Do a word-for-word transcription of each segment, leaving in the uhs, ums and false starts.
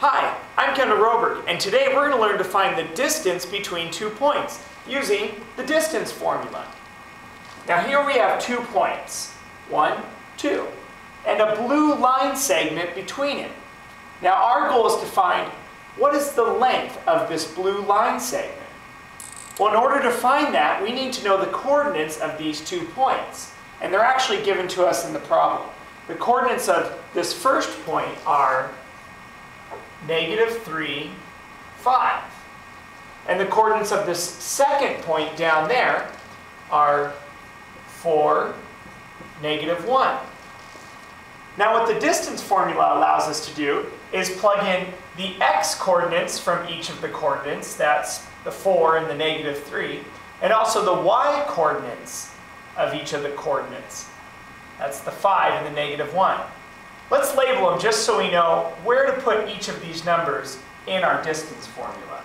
Hi, I'm Kendall Roberg, and today we're going to learn to find the distance between two points using the distance formula. Now here we have two points, one, two, and a blue line segment between it. Now our goal is to find what is the length of this blue line segment. Well, in order to find that, we need to know the coordinates of these two points, and they're actually given to us in the problem. The coordinates of this first point are negative three, five. And the coordinates of this second point down there are four, negative one. Now what the distance formula allows us to do is plug in the x coordinates from each of the coordinates, that's the four and the negative three, and also the y coordinates of each of the coordinates. That's the five and the negative one. Let's label them just so we know where to put each of these numbers in our distance formula.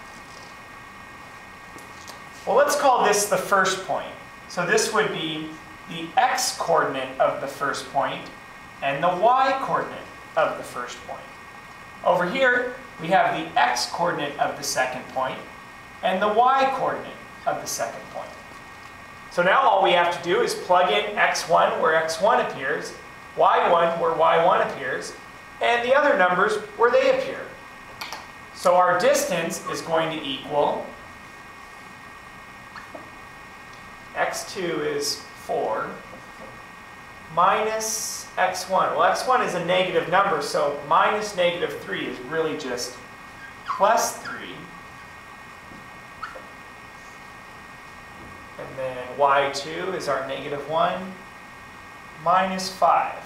Well, let's call this the first point. So this would be the x coordinate of the first point and the y coordinate of the first point. Over here, we have the x coordinate of the second point and the y coordinate of the second point. So now all we have to do is plug in x one where x one appears, y one where y one appears, and the other numbers where they appear. So our distance is going to equal x two is four minus x one. Well, x one is a negative number, so minus negative three is really just plus three. And then y two is our negative one minus five.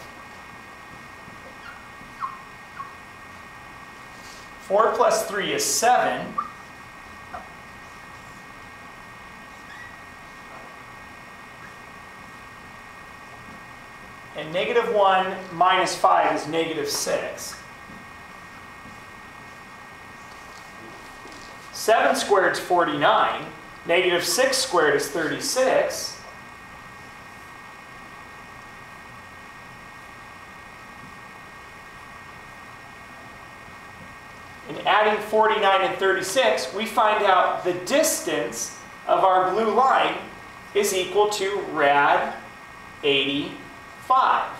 four plus three is seven. And negative one minus five is negative six. seven squared is forty-nine. Negative six squared is thirty-six. And adding forty-nine and thirty-six, we find out the distance of our blue line is equal to rad eighty-five.